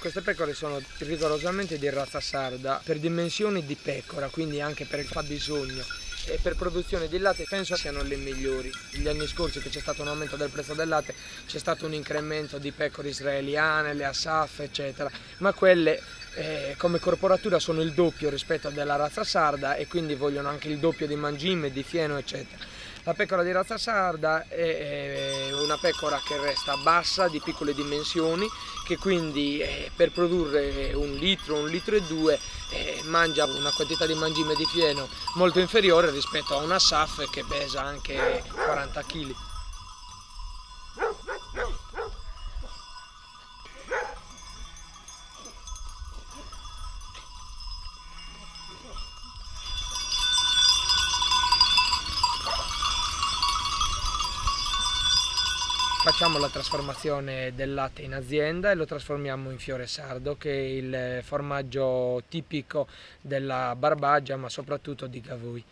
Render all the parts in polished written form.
Queste pecore sono rigorosamente di razza sarda, per dimensioni di pecora, quindi anche per il fabbisogno e per produzione di latte penso siano le migliori. Gli anni scorsi che c'è stato un aumento del prezzo del latte, c'è stato un incremento di pecore israeliane, le Asaf eccetera, ma quelle come corporatura sono il doppio rispetto della razza sarda e quindi vogliono anche il doppio di mangime, di fieno eccetera. La pecora di razza sarda è una pecora che resta bassa, di piccole dimensioni, che quindi per produrre 1 litro, 1 litro e 2 mangia una quantità di mangime di fieno molto inferiore rispetto a una SAF che pesa anche 40 kg. Facciamo la trasformazione del latte in azienda e lo trasformiamo in fiore sardo, che è il formaggio tipico della Barbagia, ma soprattutto di Gavui.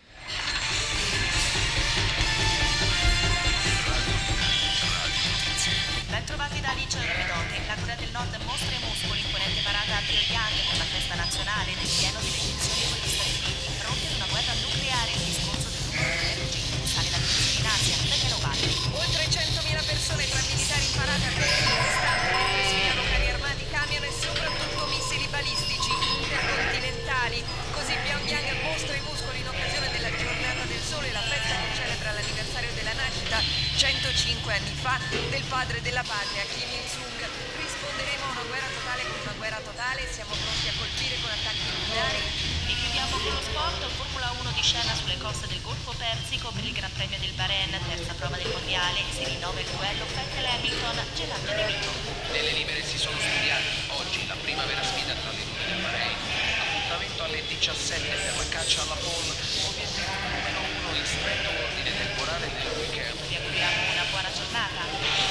Bentrovati da Alice Rovedote. La Corea del Nord mostra i muscoli, imponente parata a Pyongyang per la festa nazionale nel pieno delle tensioni con gli Stati Uniti, pronti ad una guerra nucleare. Il discorso del numero di energie sale la tensione in Asia, Daniele Ovalli. Oltre 100.000 persone tra militari imparate a correre manifestanti mentre sfilano carri armati, camion e soprattutto missili balistici intercontinentali. Così Pyongyang mostra i muscoli in occasione della giornata del sole, la festa che celebra l'anniversario della nascita 105 anni fa del padre della patria, Kim Il-sung. Risponderemo a una guerra totale con una guerra totale, siamo pronti a colpire con attacchi nucleari. E chiudiamo con lo sport. Formula 1 di scena sulle coste del Golfo Persico per il Gran Premio del Bahrain, terza prova del mondiale. Si rinnova il duello Vettel-Hamilton, gelato di vino. Nelle libere si sono studiati. Oggi la prima vera sfida tra le due del Bahrain. Appuntamento alle 17 per la caccia alla pole. Obiettivo numero 1, il stretto ordine temporale del weekend. Vi auguriamo una buona giornata.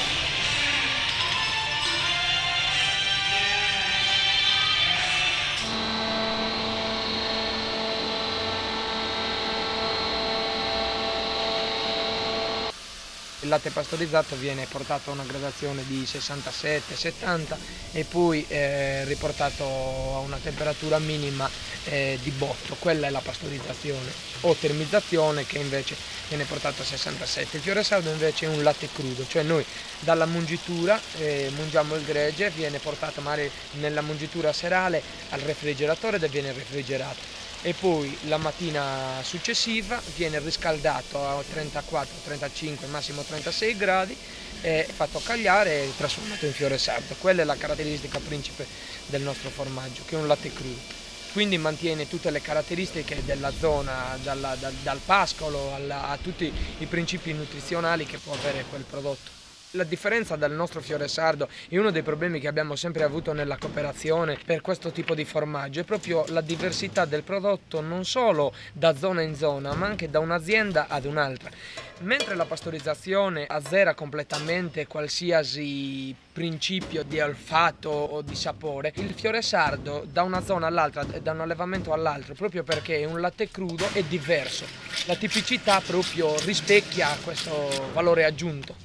Il latte pastorizzato viene portato a una gradazione di 67-70 e poi riportato a una temperatura minima di botto, quella è la pastorizzazione, o termizzazione che invece viene portato a 67. Il fiore sardo invece è un latte crudo, cioè noi dalla mungitura mungiamo il gregge, viene portato magari nella mungitura serale al refrigeratore ed viene refrigerato. E poi la mattina successiva viene riscaldato a 34, 35, massimo 36 gradi, fatto cagliare e trasformato in fiore sardo. Quella è la caratteristica principe del nostro formaggio, che è un latte crudo. Quindi mantiene tutte le caratteristiche della zona, dal pascolo a tutti i principi nutrizionali che può avere quel prodotto. La differenza dal nostro fiore sardo è uno dei problemi che abbiamo sempre avuto nella cooperazione per questo tipo di formaggio, è proprio la diversità del prodotto non solo da zona in zona ma anche da un'azienda ad un'altra. Mentre la pastorizzazione azzera completamente qualsiasi principio di olfatto o di sapore, il fiore sardo da una zona all'altra, da un allevamento all'altro, proprio perché è un latte crudo, è diverso. La tipicità proprio rispecchia questo valore aggiunto.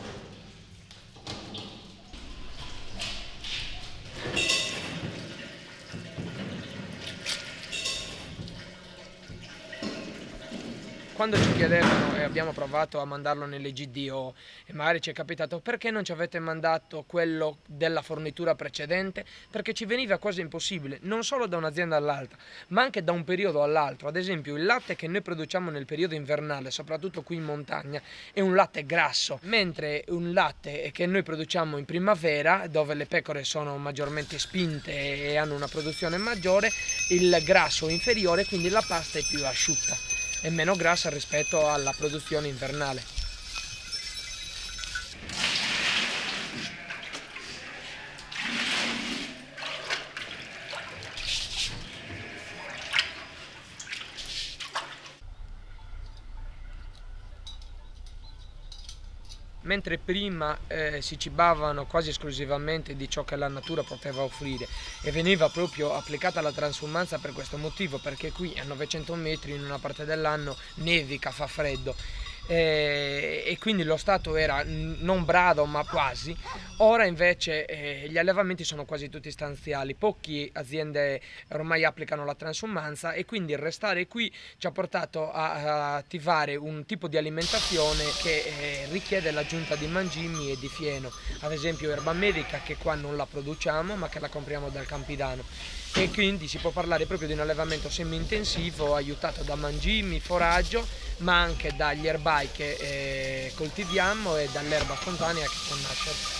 Quando ci chiedevano e abbiamo provato a mandarlo nelle GDO e magari ci è capitato perché non ci avete mandato quello della fornitura precedente, perché ci veniva quasi impossibile, non solo da un'azienda all'altra, ma anche da un periodo all'altro. Ad esempio il latte che noi produciamo nel periodo invernale, soprattutto qui in montagna, è un latte grasso, mentre un latte che noi produciamo in primavera, dove le pecore sono maggiormente spinte e hanno una produzione maggiore, il grasso è inferiore, quindi la pasta è più asciutta e meno grassa rispetto alla produzione invernale. Mentre prima si cibavano quasi esclusivamente di ciò che la natura poteva offrire e veniva proprio applicata la transumanza per questo motivo, perché qui a 900 metri in una parte dell'anno nevica, fa freddo. e quindi lo Stato era non brado ma quasi. Ora invece gli allevamenti sono quasi tutti stanziali, poche aziende ormai applicano la transumanza e quindi il restare qui ci ha portato a attivare un tipo di alimentazione che richiede l'aggiunta di mangimi e di fieno, ad esempio erba medica che qua non la produciamo ma che la compriamo dal Campidano, e quindi si può parlare proprio di un allevamento semi-intensivo aiutato da mangimi, foraggio, ma anche dagli erbai che coltiviamo e dall'erba spontanea che può nascere.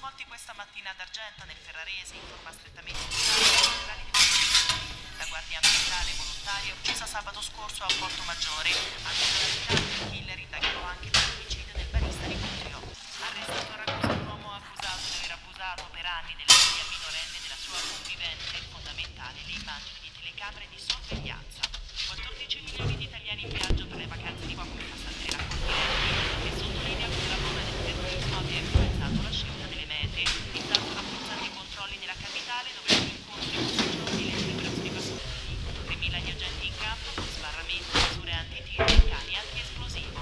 svolti questa mattina ad Argenta, nel Ferrarese, in forma strettamente centrali di Montevideo. La Guardia Ambientale volontaria uccisa sabato scorso a Porto Maggiore. Anche il killer indagato anche per l'omicidio del barista di Cutrio. Arrestato a Ragusa un uomo accusato di aver abusato per anni della figlia minorenne della sua convivente. Fondamentali le immagini di telecamere di sorveglianza. 14 milioni di italiani in viaggio per le vacanze di Bob passate la continente, e sottolinea come la bomba del terrorismo abbia influenzato la scelta delle mete. Intanto rafforzati i controlli nella capitale, dove sono in corso in questi giorni le celebrazioni pastorali. 3.000 gli agenti in campo con sbarramenti, misure anti-tiro e cani anti-esplosivo.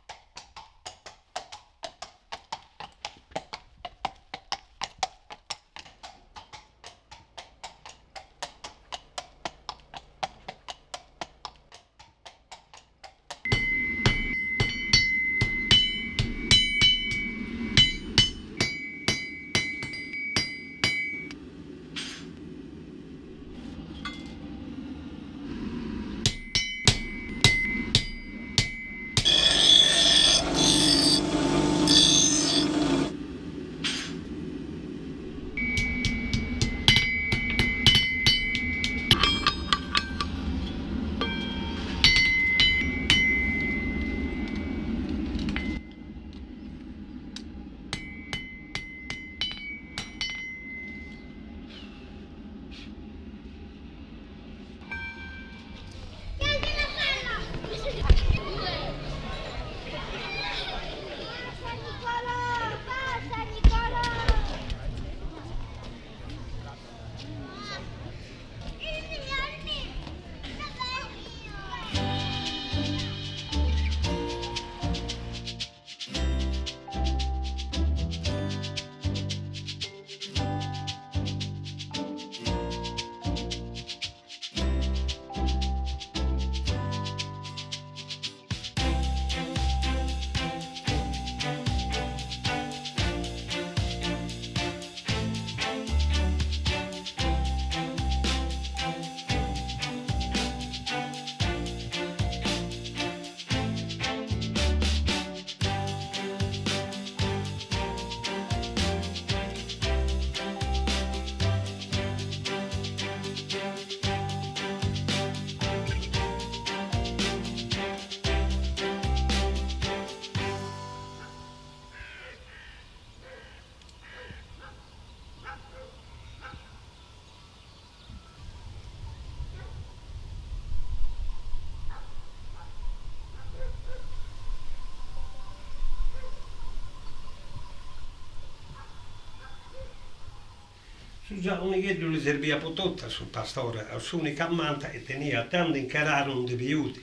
Un nicheddu li servia per tutto sul pastore, l'unica manta e tenia tanto incarare un debiuti.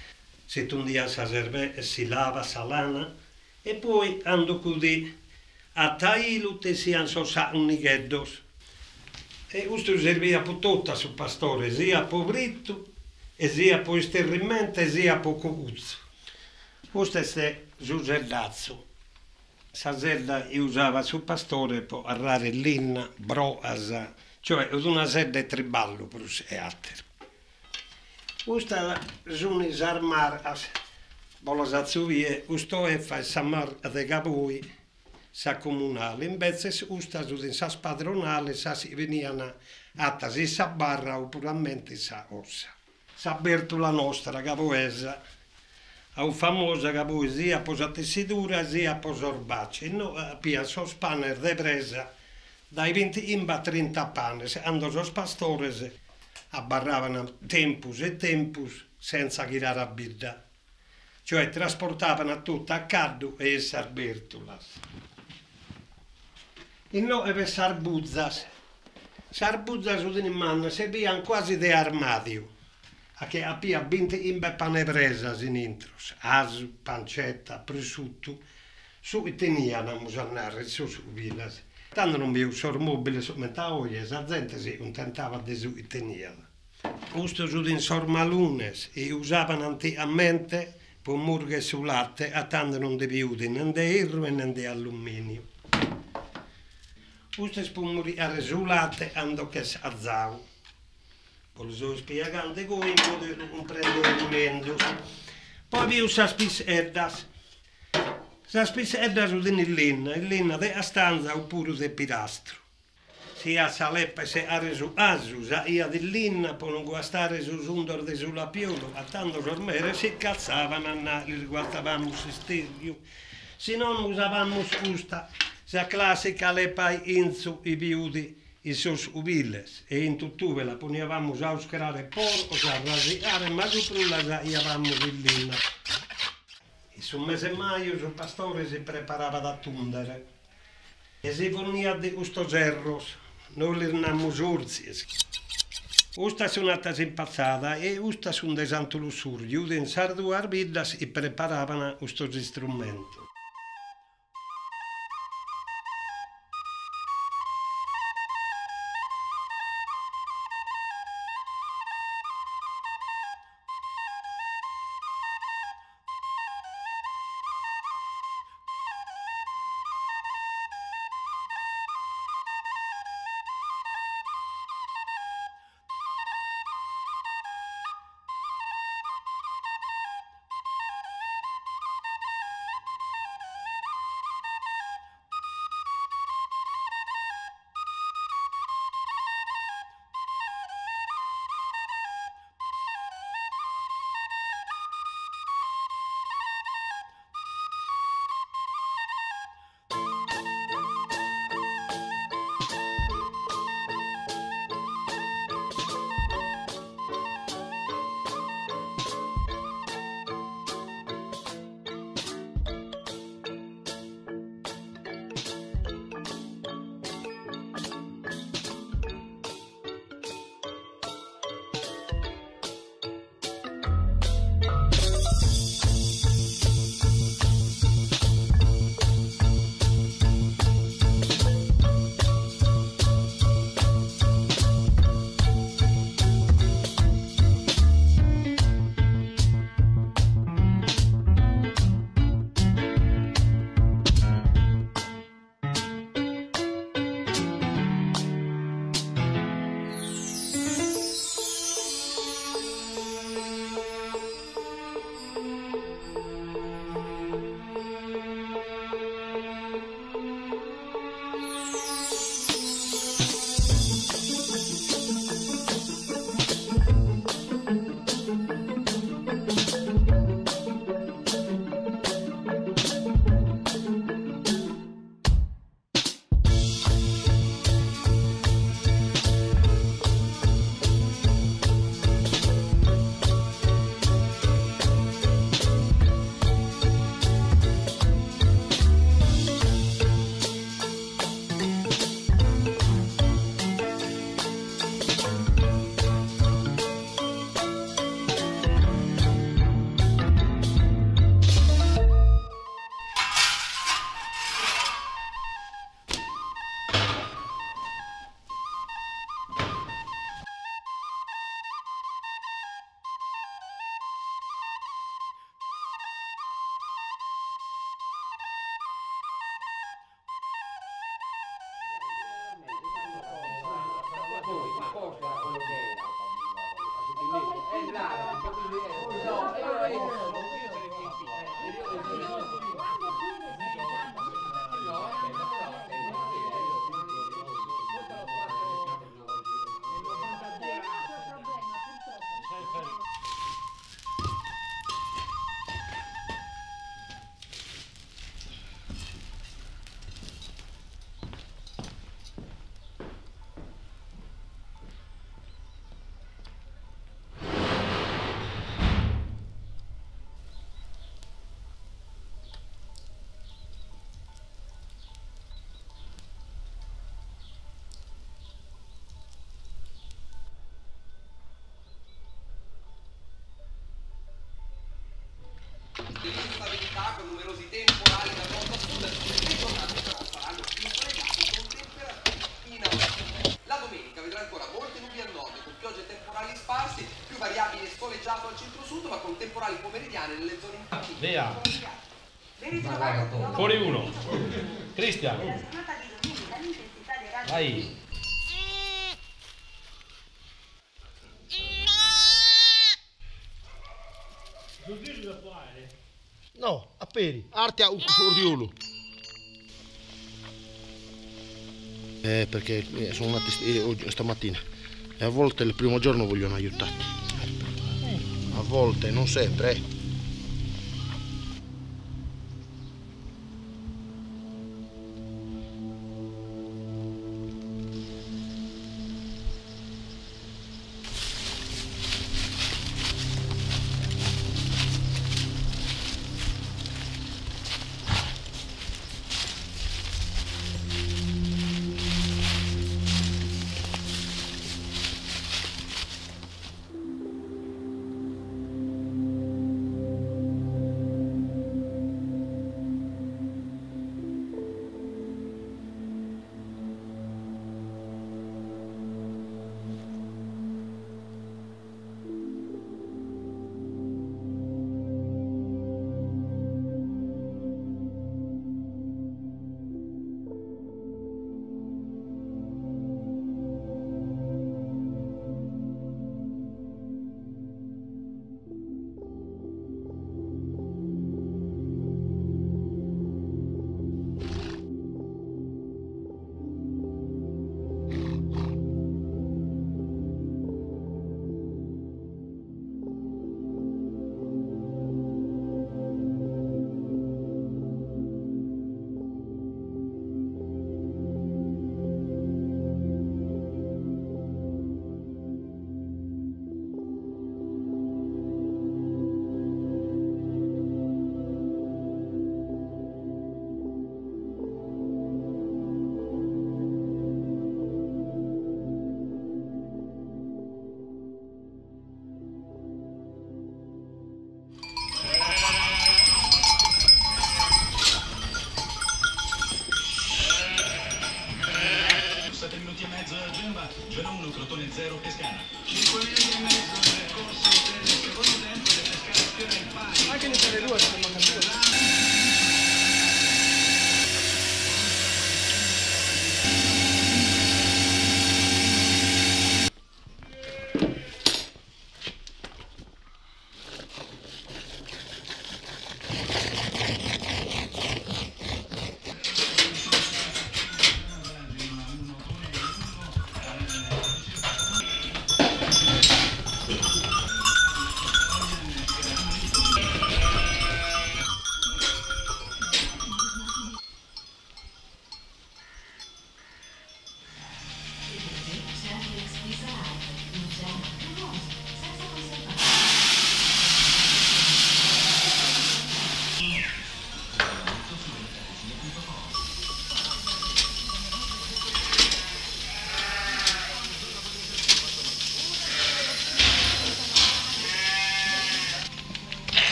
Se un dia si serve e si lava, salana, e poi ando così a tailu te si ansosa un nicheddu. E questo servia per tutto sul pastore, sia per britto, e sia per sterrimento, e sia per cocuzzo. Questo è Giusellazzo. Sazella usava sul pastore per arrare linna, broasa, cioè una sede triballo per e altri. Questa sono armar, bolosazuvie, questo è fa samar de gabui, sa comunale, invece questa sono in sa spadronale, sa si venivano a si sa barra o puramente sa ossa. Sa Bertola nostra, gaboesa, a famosa che sia per tessitura sia per sorbace. Noi abbiamo sospanner de presa dai 20 a 30 panni. Quando i pastori abbarravano tempus e tempus senza girare a birra. Cioè trasportavano tutto a caldo e a Bertolas. E noi per sarbuzzas. Sarbuzzas in mano servivano quasi di armadio. Che abbia 20 in pane presa in intros, asu, pancetta, prosciutto, su teniamo a andare su vilas. Tanto non vi sono mobili su metà oggi, la gente si contentava di su teniamo. Questo su in sormalunes e usavano anticamente per murghe su latte, a tanto non devi usare né di irro né di alluminio. Questo è per morire su latte, ando che si azzau. Lo sto spiegando come poter comprendere il mento. Poi vi usa spisserdas. La spisedda su di Linna de a stanza oppure de pilastro. Si a Saleppa se a resu asu, sa ia di Linna, poi non guastare su sundor de sulla piolo, a tanto dormire si calzavano, li riguardavamo sterio. Se non usavamo questa, sa classica lepai inzu i viudi, i sus ubiles, e in tutto la ponevamo a uscrare porco, a rasiare, ma su prulla sa iavamo di Linna. E sul mese maio il pastore si preparava da tundere e si fornia di questo gerros, noi li rinammo urzi. Usta sono andata impazzata e usta sono de santo lussurio, in sardu arbiddas e preparavano questo strumento. Instabilità con numerosi temporali da nord a sud, le giornate però saranno più fregate con temperature in aumento. La domenica vedrà ancora molte nubi al nord, con piogge e temporali sparsi, più variabile soleggiato al centro-sud, ma con temporali pomeridiane nelle zone inferiori. Via. Fuori uno. Cristian. Vai. No, a Peri. Arte a Sordiolo. Perché sono nati stamattina e a volte il primo giorno vogliono aiutarti. A volte, non sempre.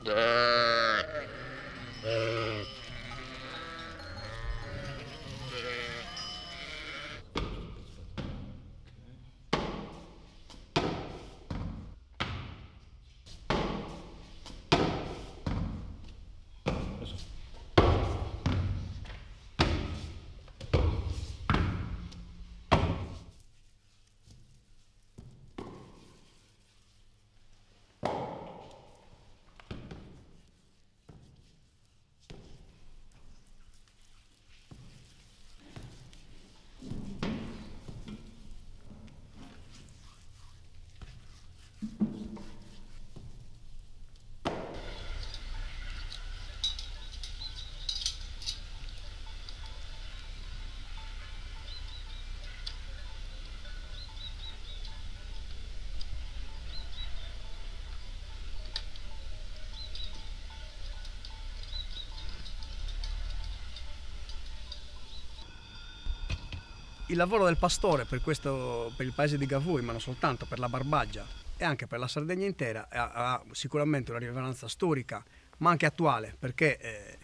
Il lavoro del pastore per il paese di Gavui, ma non soltanto, per la Barbagia e anche per la Sardegna intera, ha sicuramente una rilevanza storica, ma anche attuale, perché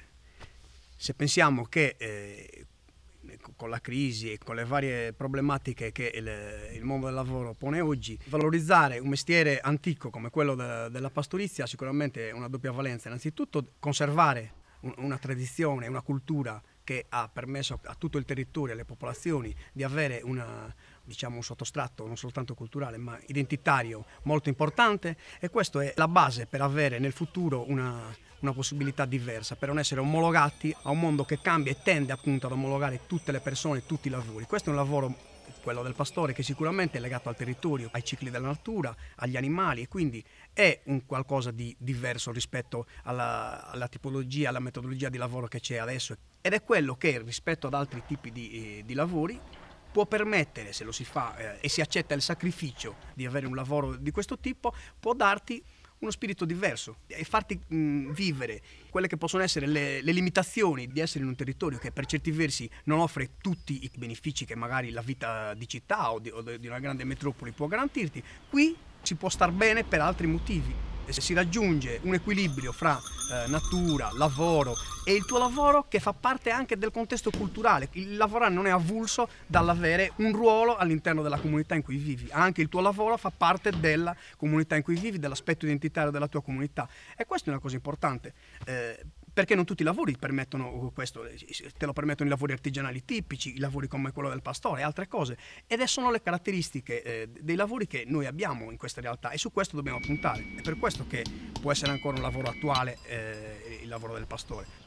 se pensiamo che con la crisi e con le varie problematiche che il mondo del lavoro pone oggi, valorizzare un mestiere antico come quello della pastorizia ha sicuramente una doppia valenza. Innanzitutto conservare una tradizione, una cultura che ha permesso a tutto il territorio e alle popolazioni di avere un sottostratto non soltanto culturale ma identitario molto importante, e questa è la base per avere nel futuro una possibilità diversa, per non essere omologati a un mondo che cambia e tende appunto ad omologare tutte le persone, tutti i lavori. Questo è un lavoro, quello del pastore, che sicuramente è legato al territorio, ai cicli della natura, agli animali, e quindi è un qualcosa di diverso rispetto alla tipologia, alla metodologia di lavoro che c'è adesso, ed è quello che rispetto ad altri tipi di lavori può permettere, se lo si fa e si accetta il sacrificio di avere un lavoro di questo tipo, può darti uno spirito diverso e farti vivere quelle che possono essere le limitazioni di essere in un territorio che per certi versi non offre tutti i benefici che magari la vita di città o di una grande metropoli può garantirti. Qui si può star bene per altri motivi e si raggiunge un equilibrio fra natura, lavoro e il tuo lavoro, che fa parte anche del contesto culturale. Il lavorare non è avulso dall'avere un ruolo all'interno della comunità in cui vivi, anche il tuo lavoro fa parte della comunità in cui vivi, dell'aspetto identitario della tua comunità, e questa è una cosa importante. Perché non tutti i lavori permettono questo, te lo permettono i lavori artigianali tipici, i lavori come quello del pastore e altre cose, ed sono le caratteristiche dei lavori che noi abbiamo in questa realtà, e su questo dobbiamo puntare. È per questo che può essere ancora un lavoro attuale il lavoro del pastore.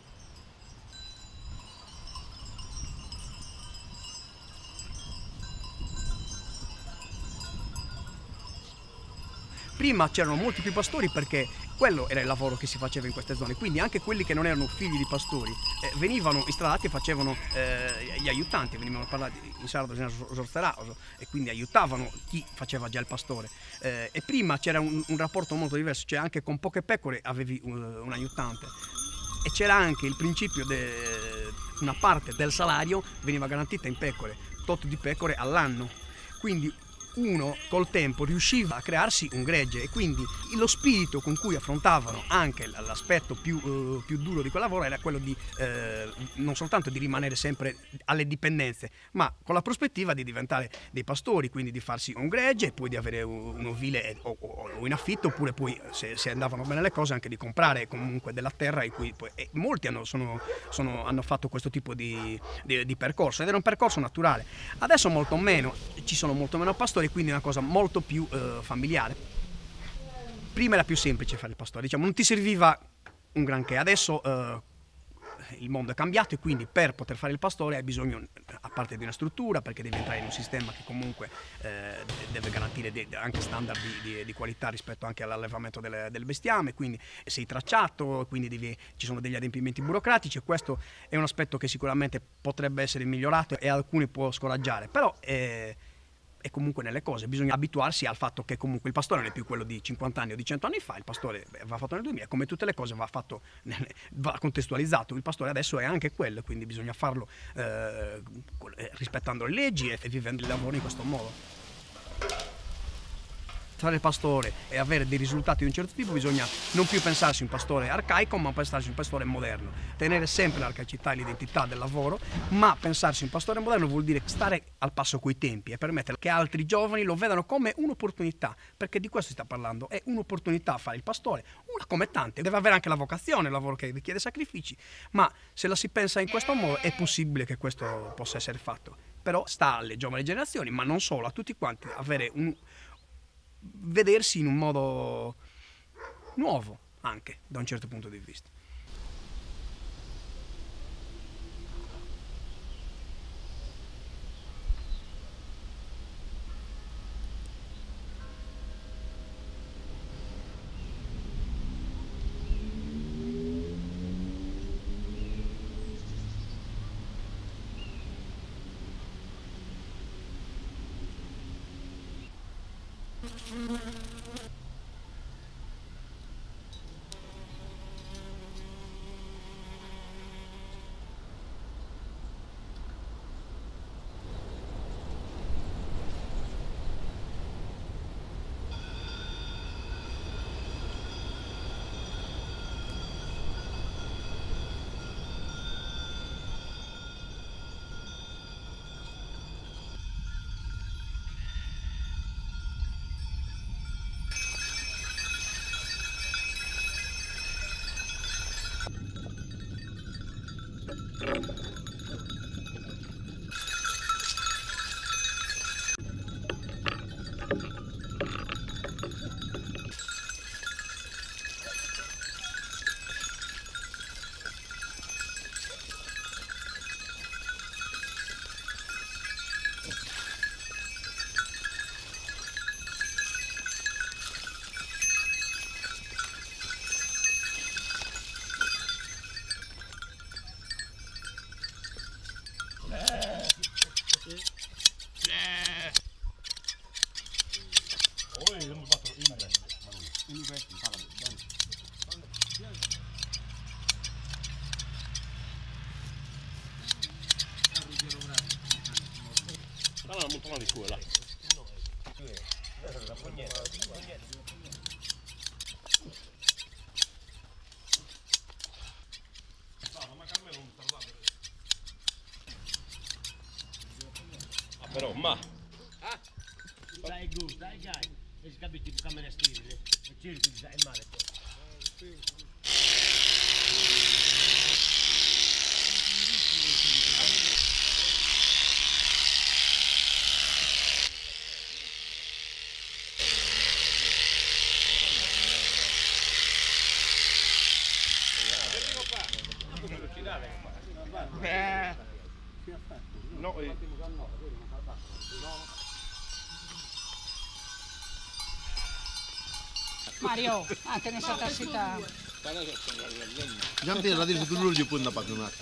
Prima c'erano molti più pastori perché quello era il lavoro che si faceva in queste zone, quindi anche quelli che non erano figli di pastori venivano istradati e facevano gli aiutanti, venivano parlati in sardo e quindi aiutavano chi faceva già il pastore. E prima c'era un rapporto molto diverso, cioè anche con poche pecore avevi un aiutante, e c'era anche il principio una parte del salario veniva garantita in pecore, tot di pecore all'anno, quindi uno col tempo riusciva a crearsi un gregge, e quindi lo spirito con cui affrontavano anche l'aspetto più duro di quel lavoro era quello di non soltanto di rimanere sempre alle dipendenze, ma con la prospettiva di diventare dei pastori, quindi di farsi un gregge e poi di avere un ovile o in affitto, oppure poi se andavano bene le cose anche di comprare comunque della terra, in cui poi molti hanno fatto questo tipo di percorso, ed era un percorso naturale. Adesso molto meno, ci sono molto meno pastori, quindi è una cosa molto più familiare. Prima era più semplice fare il pastore, diciamo, non ti serviva un granché. Adesso il mondo è cambiato, e quindi per poter fare il pastore hai bisogno, a parte di una struttura, perché devi entrare in un sistema che comunque deve garantire anche standard di qualità rispetto anche all'allevamento del bestiame, quindi sei tracciato, quindi ci sono degli adempimenti burocratici, e questo è un aspetto che sicuramente potrebbe essere migliorato e alcuni può scoraggiare, però e comunque nelle cose bisogna abituarsi al fatto che comunque il pastore non è più quello di 50 anni o di 100 anni fa. Il pastore va fatto nel 2000, come tutte le cose va contestualizzato. Il pastore adesso è anche quello, quindi bisogna farlo rispettando le leggi e vivendo il lavoro in questo modo. fare il pastore e avere dei risultati di un certo tipo bisogna non più pensarsi un pastore arcaico, ma pensarsi un pastore moderno, tenere sempre l'arcaicità e l'identità del lavoro, ma pensarsi un pastore moderno vuol dire stare al passo coi tempi e permettere che altri giovani lo vedano come un'opportunità, perché di questo si sta parlando, è un'opportunità fare il pastore, una come tante, deve avere anche la vocazione, il lavoro che richiede sacrifici, ma se la si pensa in questo modo è possibile che questo possa essere fatto. Però sta alle giovani generazioni, ma non solo, a tutti quanti, vedersi in un modo nuovo anche da un certo punto di vista. Però, ma... Dai gusto, dai gai, e si capisce che camera stile, e cerchi di dare male. No, Mario, te ne sei tassita. Giampiero la dice che lui gli può andare a pagare.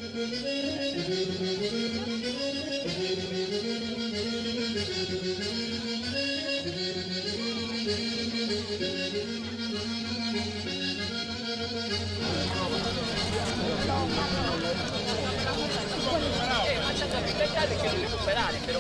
Che lo recuperare però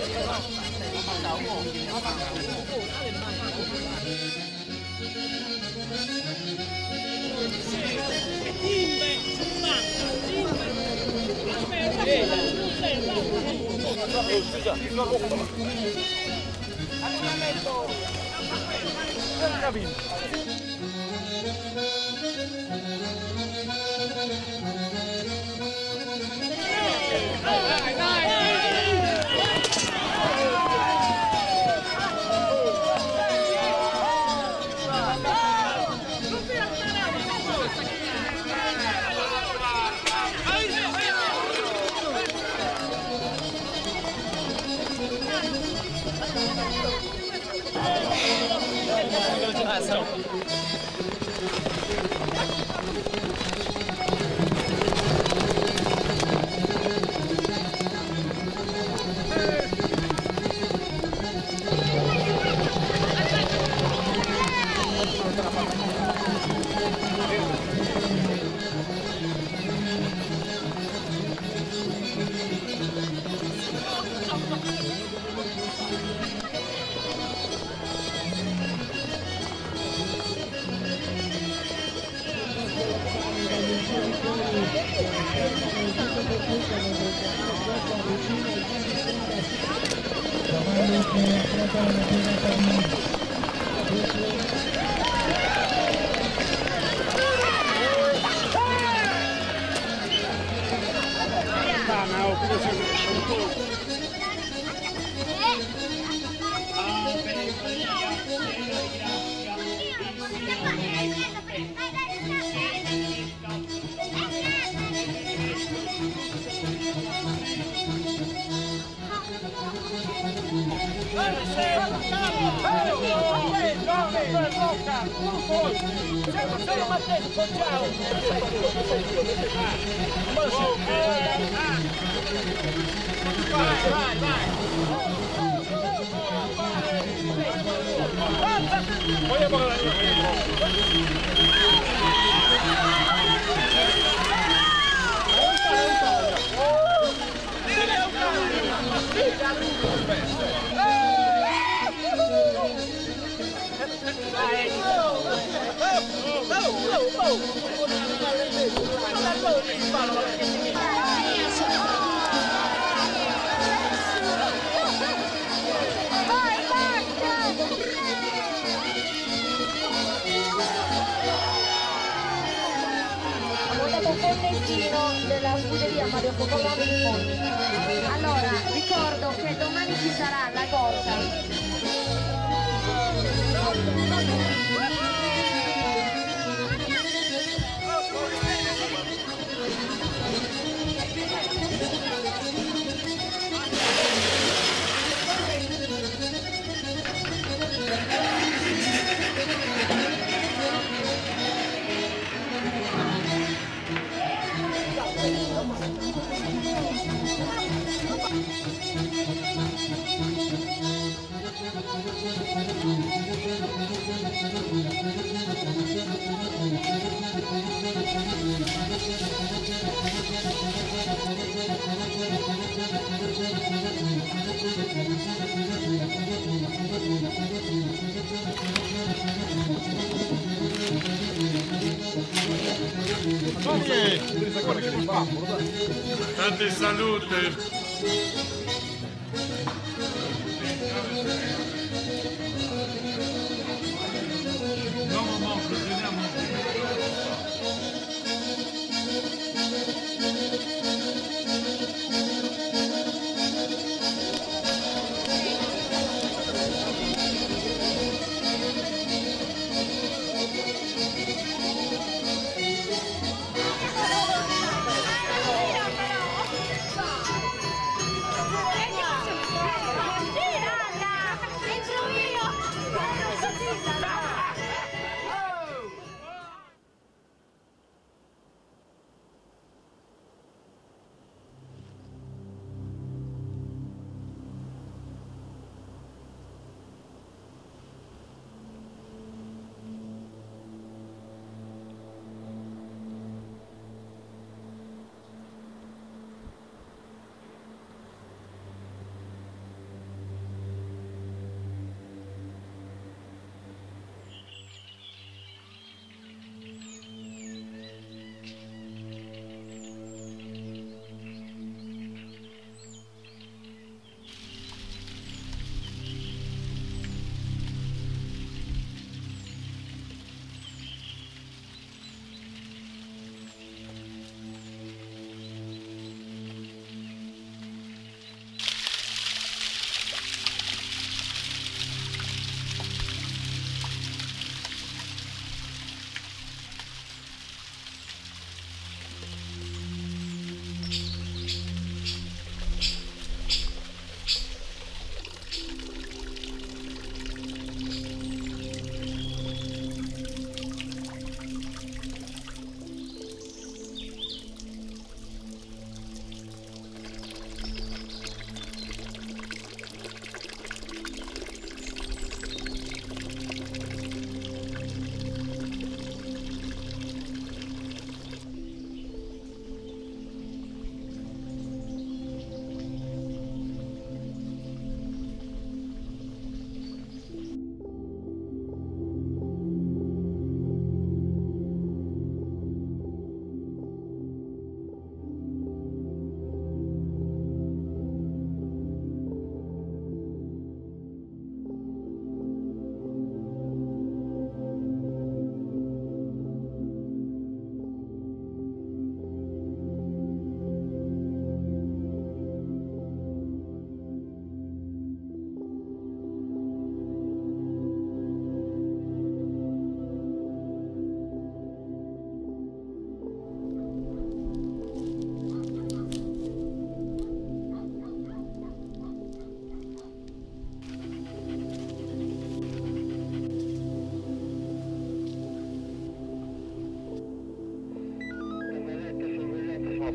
Della scuderia Mario Popolone di Fondi. Allora, ricordo che domani ci sarà la corsa. Tante salute!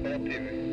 operative.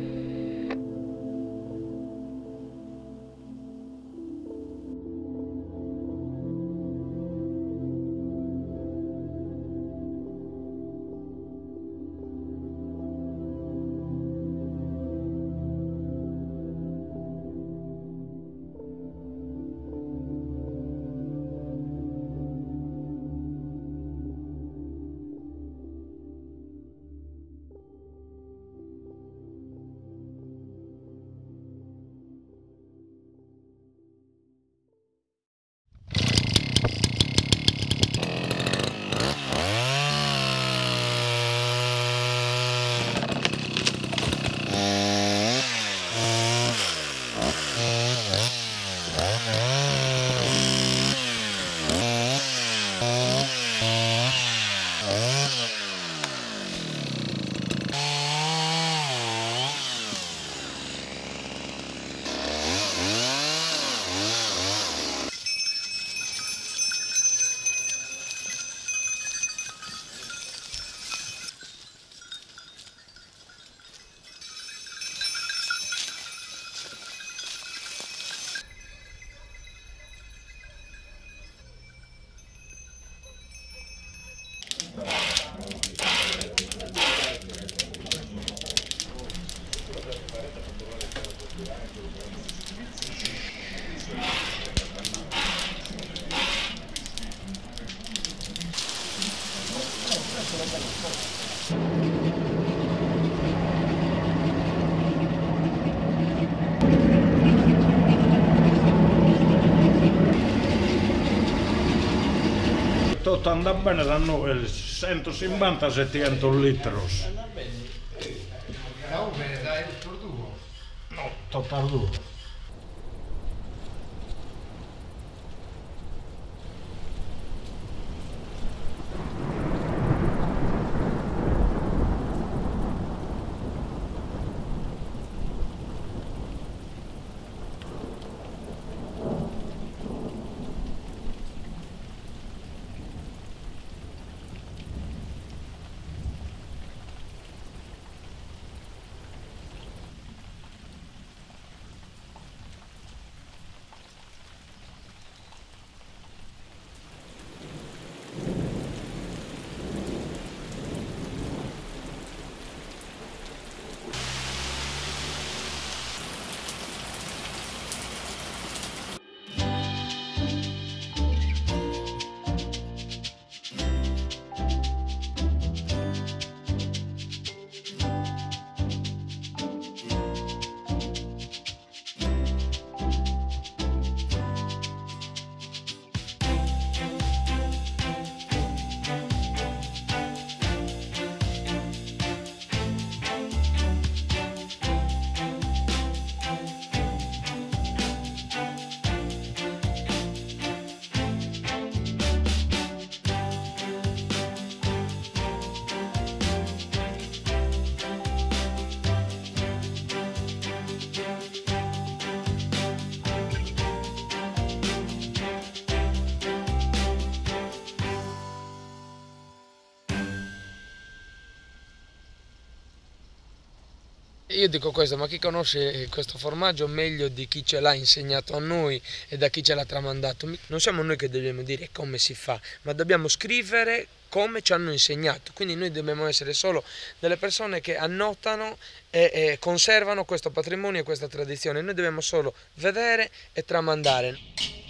Tutto anda bene da noi, 150-700 litri. Dai, per due? No, totale due. Io dico questo, ma chi conosce questo formaggio meglio di chi ce l'ha insegnato a noi e da chi ce l'ha tramandato? Non siamo noi che dobbiamo dire come si fa, ma dobbiamo scrivere come ci hanno insegnato. Quindi noi dobbiamo essere solo delle persone che annotano e conservano questo patrimonio e questa tradizione. Noi dobbiamo solo vedere e tramandare.